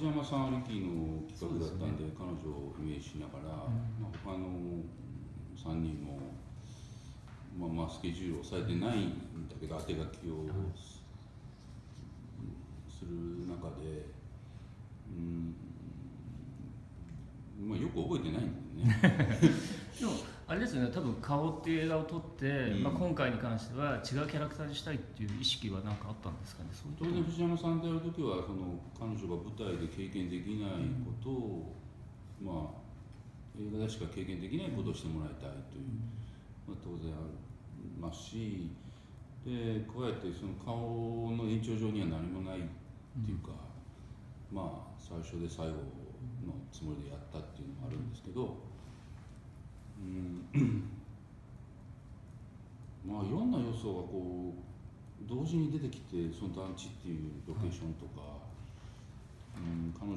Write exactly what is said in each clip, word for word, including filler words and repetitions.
藤山さんありきの企画だったんで、彼女をイメージしながら、まあ、他のさんにんも、まあ、まあスケジュールを抑えてないんだけど当て書きをする中で、うん、まあ、よく覚えてないんだよね。 でもあれですよね、多分顔っていう映画を撮って、うん、まあ、今回に関しては違うキャラクターにしたいっていう意識は何かあったんですかね。 当然藤山さんである時はその彼女が舞台で経験できないことを、うん、まあ映画でしか経験できないことをしてもらいたいという、まあ、当然ありますし、で加えてその顔の延長上には何もないっていうか、うん、まあ最初で最後のつもりでやったっていうのもあるんですけど、うん、まあいろんな要素がこう同時に出てきて、その団地っていうロケーションとか、はい、うん、彼女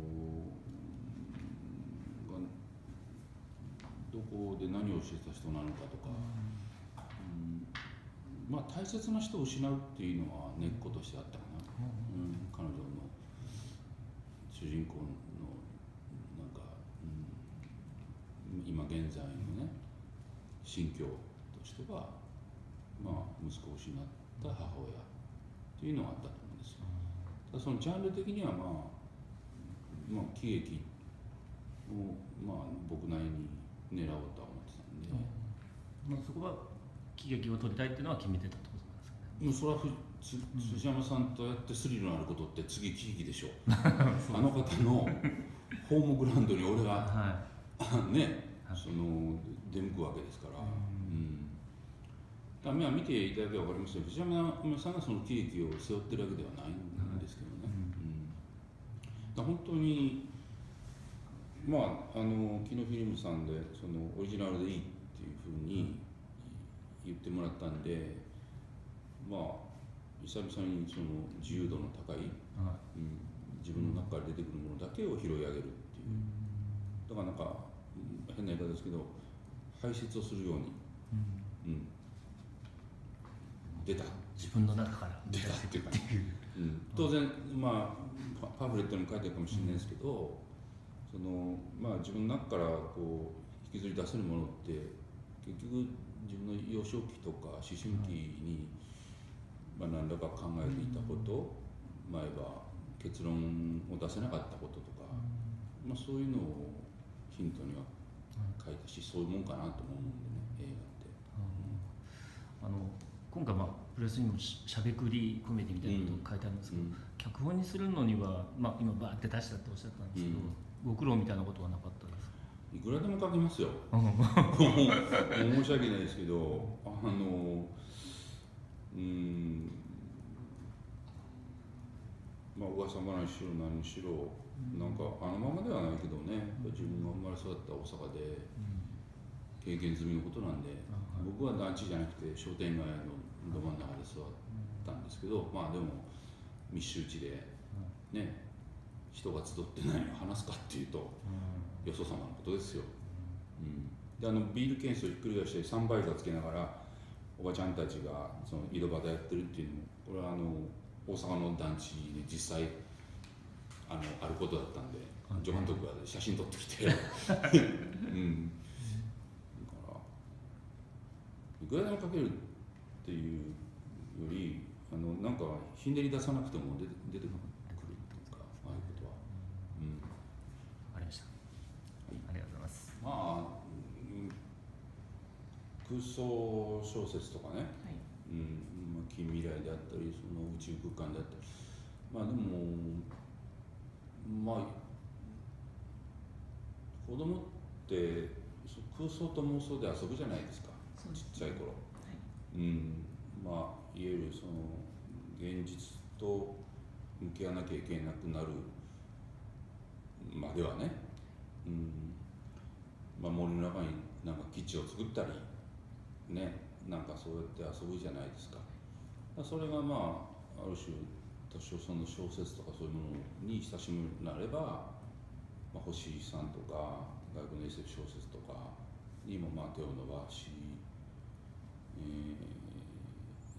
がどこで何をしてた人なのかとか、うん、まあ大切な人を失うっていうのは根っことしてあったかな、うん、彼女の主人公のなんか、うん、今現在のね心境としては、まあ息子を失った母親っていうのはあったと思うんですよ。ただそのジャンル的にはまあ、まあ、喜劇をまあ僕なりに狙おうとは思ってたんで、 うん、まあ、そこは喜劇を撮りたいっていうのは決めてたってことなんですかね。 もうそれはふつ藤山さんとやってスリルのあることって次喜劇でしょう。あの方のホームグラウンドに俺が、はい、ね、はい、その出向くわけですから、うん、だから見ていただければ分かりますよ。藤山さんがその喜劇を背負ってるわけではないんですけどね、うん、だ本当にまああのキノフィルムさんでそのオリジナルでいいっていうふうに言ってもらったんで、まあ久々にその自由度の高い、はい、うん、自分の中から出てくるものだけを拾い上げるっていう、だからなんか変な言い方ですけど排泄をするように、うん、出た自分の中から出たっていうか、うん、当然まあパンフレットにも書いてあるかもしれないですけど、そのまあ自分の中からこう引きずり出せるものって結局自分の幼少期とか思春期に、まあ、何らか考えていたこと、まあ、いわば結論を出せなかったこととか、まあ、そういうのをヒントには書いたし、そういうもんかなと思うんでね、映画って。 うん、あの今回、まあ、プレスにもしゃべくりコメディみたいなこと書いてあるんですけど、うん、脚本にするのには、まあ、今バーって出したっておっしゃったんですけど、うん、ご苦労みたいなことはなかったですか？ いくらでも書きますよ。申し訳ないですけど、あのうん、まあ噂話しろ何しろ、なんかあのままではないけどね、自分が生まれ育った大阪で経験済みのことなんで、僕は団地じゃなくて商店街のど真ん中で育ったんですけど、まあでも密集地でね、人が集って何を話すかっていうと、よそ様のことですよ。うん、であのビールケースをひっくり返してサンバイザーつけながらおばちゃんたちがその井戸端やってるっていうのも、これはあの大阪の団地で実際あのあることだったんで、助監督が写真撮ってきて、うん、だからいくらでもかけるっていうより、あのなんかひねり出さなくても出て出てくるとか、ああいうことは。うん、 わかりました。ありがとうございます。 まあ、うん、空想小説とかね、はい、うん、まあ、近未来であったり、その宇宙空間であったり、まあでも、まあ、子供って空想と妄想で遊ぶじゃないですか、ちっちゃい頃。はい、うん、まあ、いわゆるその現実と向き合わなきゃいけなくなるまではね、うん、まあ、森の中になんか基地を作ったりね、なんかそうやって遊ぶじゃないですか。それがまあある種多少その小説とかそういうものに親しむなれば、まあ、星さんとか外国の エスエフ 小説とかにもまあ手を伸ばし、えー、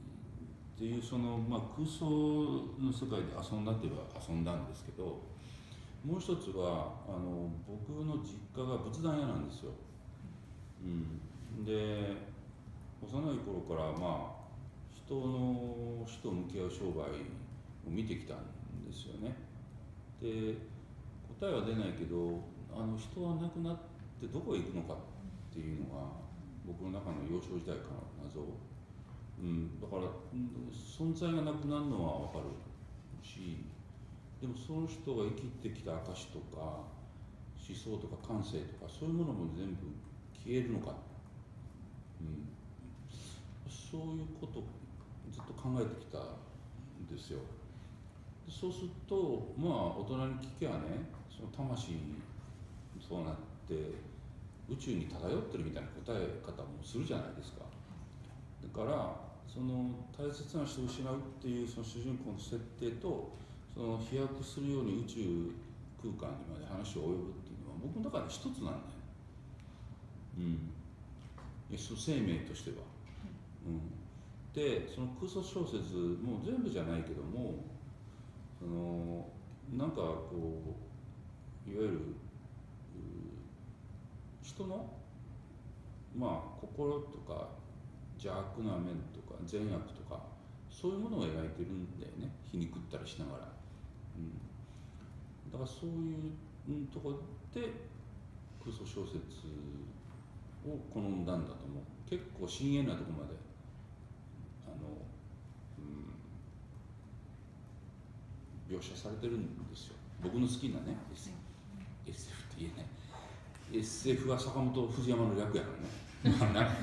っていうその、まあ、空想の世界で遊んだって言えば遊んだんですけど、 もう一つはあの僕の実家が仏壇屋なんですよ。うん、で幼い頃からまあ人の死と向き合う商売を見てきたんですよね。で答えは出ないけど、あの人は亡くなってどこへ行くのかっていうのが僕の中の幼少時代からの謎、うん、だから存在がなくなるのは分かるし、でもその人が生きてきた証とか思想とか感性とかそういうものも全部消えるのか、うん、そういうことをずっと考えてきたんですよ。そうするとまあ大人に聞けばね、その魂そうなって宇宙に漂ってるみたいな答え方もするじゃないですか。だからその大切な人を失うっていうその主人公の設定と、その飛躍するように宇宙空間にまで話を及ぶっていうのは僕の中で一つなんだよ。うん。生命としては。うん。でその空想小説も全部じゃないけども、そのなんかこういわゆる人のまあ心とか邪悪な面とか善悪とかそういうものを描いてるんだよね、皮肉ったりしながら。うん、だからそういうところで空想小説を好んだんだと思う。結構深遠なところまであの、うん、描写されてるんですよ。僕の好きなね エスエフ って言えない エスエフ は坂本藤山の略やからね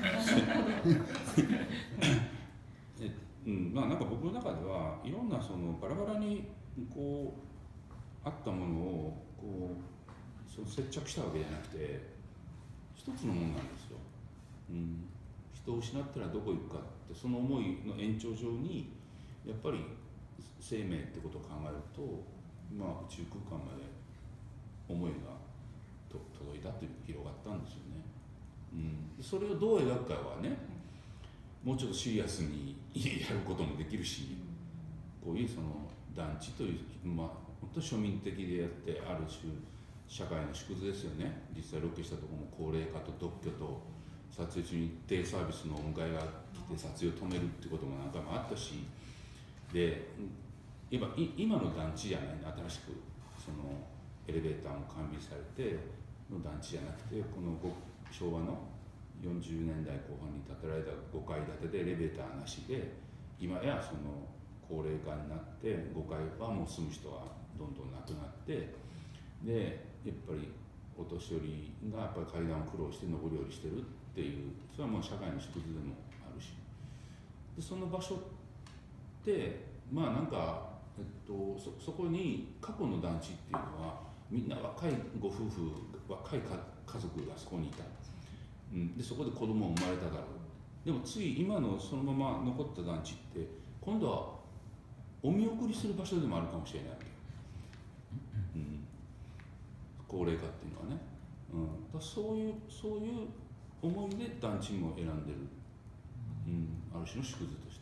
え、うん、まあなんか僕の中ではいろんなそのバラバラにこうあったものをこうその接着したわけじゃなくて一つのものなんですよ。うん、人を失ったらどこ行くかってその思いの延長上にやっぱり生命ってことを考えると、まあ、宇宙空間まで思いがと届いたという広がったんですよね。うん、それをどう描くかはね、もうちょっとシリアスにやることもできるし、こういうその団地という、まあ、本当に庶民的でやってある種社会の縮図ですよね。実際ロケしたところも高齢化と特許と撮影中にデイサービスのお迎えが来て撮影を止めるってことも何回もあったし、で今今の団地じゃない、新しくそのエレベーターも完備されての団地じゃなくて、この昭和のよんじゅうねんだいこう半に建てられたごかい建てでエレベーターなしで、今やその高齢化になってごかいはもう住む人がどんどんなくなって、でやっぱりお年寄りがやっぱり階段を苦労して上り下りしてるっていう、それはもう社会の縮図でもあるし、でその場所ってまあなんか、えっと、そ, そこに過去の団地っていうのはみんな若いご夫婦若い家族がそこにいた、うん、でそこで子供生まれただろう。でも次今のそのまま残った団地って今度はお見送りする場所でもあるかもしれないわけ、うん、高齢化っていうのはね、うん、だそういうそういう思いで団地も選んでる、うん、ある種の縮図として。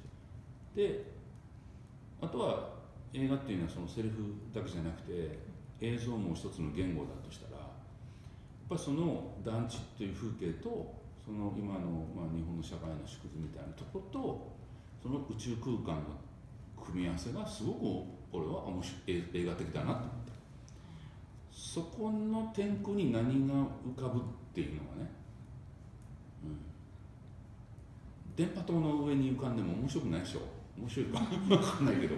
であとは映画っていうのはそのセリフだけじゃなくて映像も一つの言語だとしたら、やっぱりその団地っていう風景とその今の、まあ、日本の社会の縮図みたいなところとその宇宙空間の組み合わせがすごく俺は面白い映画的だなと思った。そこの天空に何が浮かぶっていうのがね、うん、電波塔の上に浮かんでも面白くないでしょ。面白いか分かんないけど、うん、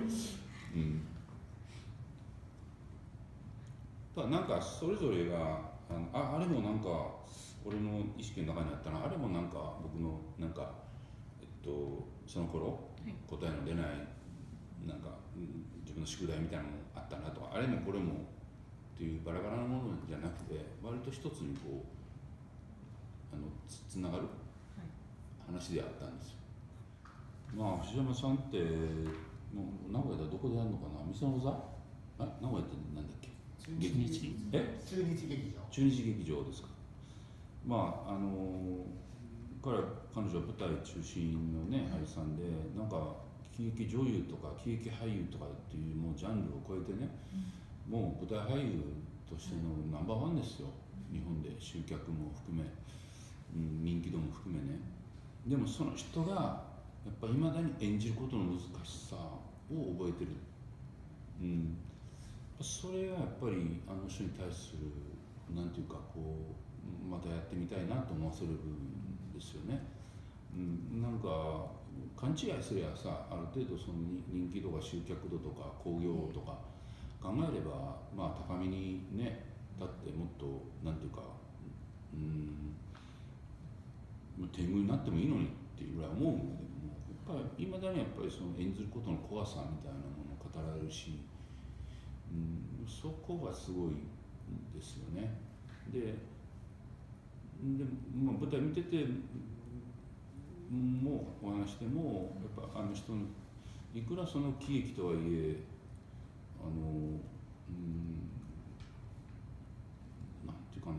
ただなんかそれぞれがあの あ, あれもなんか俺の意識の中にあったな、あれもなんか僕のなんか、えっと、その頃答えの出ないなんか自分の宿題みたいなのもあったなとか、あれもこれもっていうバラバラなものじゃなくて割と一つにこうあの つ, つながる話であったんですよ。まあ藤山さんってもう名古屋ではどこでやるのかな、三園座、あ名古屋ってなんだっけ、 中日え中日劇場中日劇場ですか。まああの彼彼女は舞台中心のね俳優さんで、なんか喜劇女優とか喜劇俳優とかっていうもうジャンルを超えてね、 もう舞台俳優としてのナンバーワンですよ、日本で。集客も含め、うん、人気度も含めね。でもその人がやっぱいまだに演じることの難しさを覚えてる、うん、それはやっぱりあの人に対するなんていうかこうまたやってみたいなと思わせる部分ですよね。うん、なんか勘違いすればさ、ある程度その人気度が集客度とか興行とか考えれば、まあ高みにね立ってもっとなんていうか、うん、天狗になってもいいのにっていうぐらい思うんだけども、やっぱりいまだにやっぱりその演ずることの怖さみたいなものを語られるし、うん、そこがすごいですよね。で、でまあ、舞台見ててもうお話してもやっぱあの人のいくらその喜劇とはいえあの、うん、なんていうかな、うん、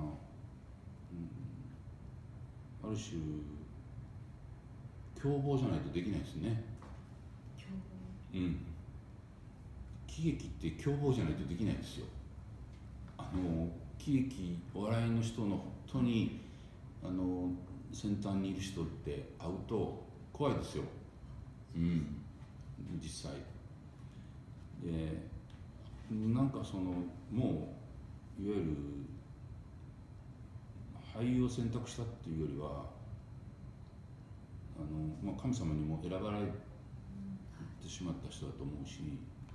ある種凶暴じゃないとできないですね。 凶暴、うん、喜劇って凶暴じゃないとできないですよ。あの喜劇お笑いの人の本当にあの先端にいる人って会うと怖いですよ、うん、実際で、なんかそのもういわゆる俳優を選択したっていうよりはあの、まあ、神様にも選ばれてしまった人だと思うし、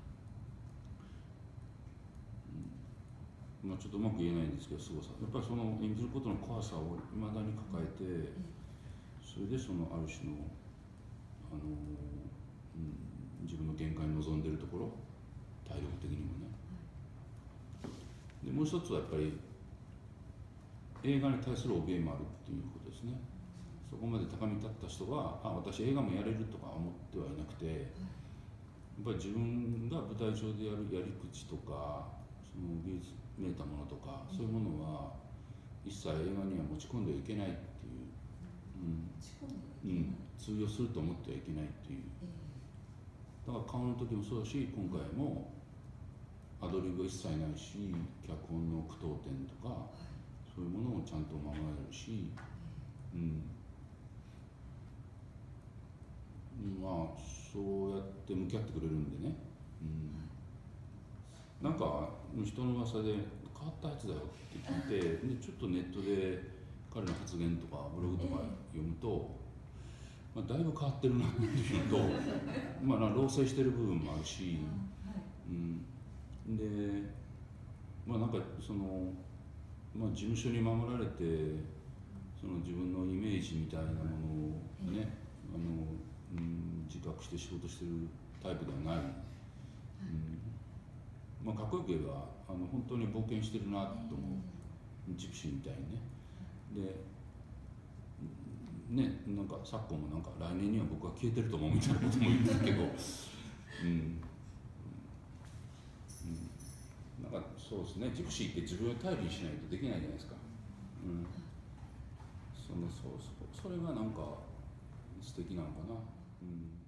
まあ、ちょっとうまく言えないんですけど、すごさやっぱりその演じることの怖さをいまだに抱えて、それでそのある種の、あの、うん、自分の限界に臨んでるところ、体力的にもね。でもう一つはやっぱり映画に対する怯えもあるっていうことですね。そこまで高み立った人があ私映画もやれるとか思ってはいなくて、やっぱり自分が舞台上でやるやり口とかその技術めいたものとか、そういうものは一切映画には持ち込んではいけないっていう、うんうん、通用すると思ってはいけないっていう。だから顔の時もそうだし、今回もアドリブが一切ないし、脚本の句読点とかそういうものをちゃんと守られるし、うん、まあそうやって向き合ってくれるんでね、うん、なんか人の噂で変わったやつだよって聞いて、でちょっとネットで彼の発言とかブログとか読むと、まあ、だいぶ変わってるなっていうのとまあ老成してる部分もあるし、うん、でまあなんかその、まあ、事務所に守られてその自分のイメージみたいなものをね、あの、うん、自覚して仕事してるタイプではない、うんまあ、かっこよく言えばあの本当に冒険してるなと思う、ジプシーみたいにね。でね、なんか昨今もなんか来年には僕は消えてると思うみたいなことも言うんですけど、うん、うん、なんかそうですね、ジプシーって自分を頼りにしないとできないじゃないですか。うん、そのそうそうそれがなんか素敵なのかな。うん